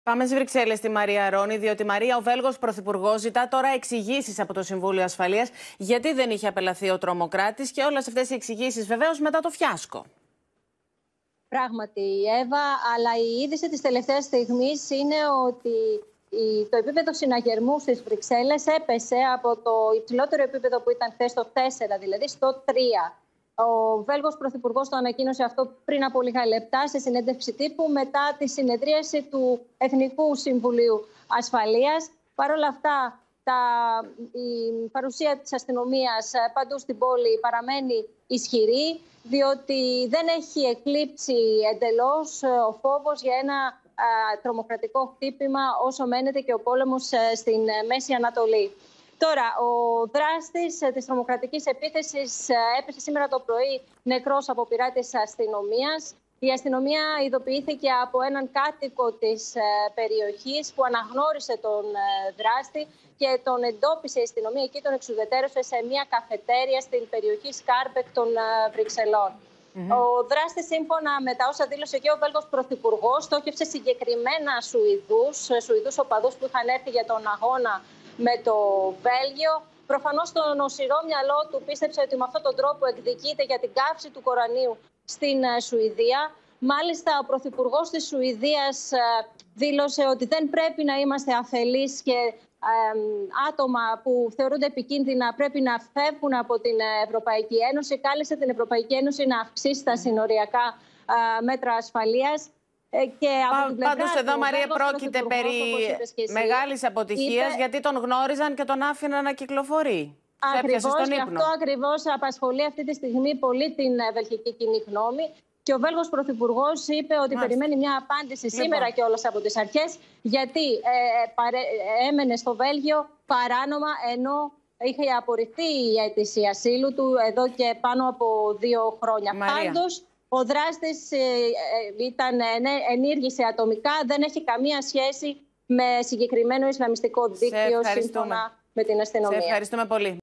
Πάμε στη Βρυξέλλες στη Μαρία Ρόνη, διότι Μαρία, ο Βέλγος Πρωθυπουργός ζητά τώρα εξηγήσεις από το Συμβούλιο Ασφαλείας γιατί δεν είχε απελαθεί ο τρομοκράτης και όλες αυτές οι εξηγήσεις βεβαίως μετά το φιάσκο. Πράγματι, Εύα, αλλά η είδηση της τελευταίας στιγμής είναι ότι το επίπεδο συναγερμού στις Βρυξέλλες έπεσε από το υψηλότερο επίπεδο που ήταν χθες, το 4, δηλαδή στο 3. Ο Βέλγος Πρωθυπουργός το ανακοίνωσε αυτό πριν από λίγα λεπτά σε συνέντευξη τύπου μετά τη συνεδρίαση του Εθνικού Συμβουλίου Ασφαλείας. Παρ' όλα αυτά, η παρουσία της αστυνομίας παντού στην πόλη παραμένει ισχυρή, διότι δεν έχει εκλείψει εντελώς ο φόβος για ένα τρομοκρατικό χτύπημα όσο μένεται και ο πόλεμος στην Μέση Ανατολή. Τώρα, ο δράστης της τρομοκρατικής επίθεσης έπεσε σήμερα το πρωί νεκρός από πυρά της αστυνομίας. Η αστυνομία ειδοποιήθηκε από έναν κάτοικο της περιοχής που αναγνώρισε τον δράστη και τον εντόπισε η αστυνομία εκεί, τον εξουδετέρωσε σε μια καφετέρια στην περιοχή Σκάρμπεκ των Βρυξελών. Ο δράστης, σύμφωνα με τα όσα δήλωσε και ο Βέλγος Πρωθυπουργός, στόχευσε συγκεκριμένα Σουηδούς οπαδούς που είχαν έρθει για τον αγώνα με το Βέλγιο. Προφανώς στο νοσηρό μυαλό του πίστεψε ότι με αυτόν τον τρόπο εκδικείται για την καύση του Κορανίου στην Σουηδία. Μάλιστα, ο Πρωθυπουργός της Σουηδίας δήλωσε ότι δεν πρέπει να είμαστε αφελείς και άτομα που θεωρούνται επικίνδυνα πρέπει να φεύγουν από την Ευρωπαϊκή Ένωση. Κάλεσε την Ευρωπαϊκή Ένωση να αυξήσει τα συνοριακά μέτρα ασφαλείας. Πάντως εδώ, Μαρία, πρόκειται περί μεγάλης αποτυχίας, γιατί τον γνώριζαν και τον άφηναν να κυκλοφορεί. Ακριβώς, και αυτό ακριβώς απασχολεί αυτή τη στιγμή πολύ την βελγική κοινή γνώμη. Και ο Βέλγος Πρωθυπουργός είπε ότι περιμένει μια απάντηση σήμερα κιόλας από τις αρχές, γιατί έμενε στο Βέλγιο παράνομα, ενώ είχε απορριφθεί η αίτηση ασύλου του εδώ και πάνω από 2 χρόνια. Πάντως, ο δράστης ενήργησε ατομικά, δεν έχει καμία σχέση με συγκεκριμένο ισλαμιστικό δίκτυο σύμφωνα με την αστυνομία. Σε ευχαριστούμε πολύ.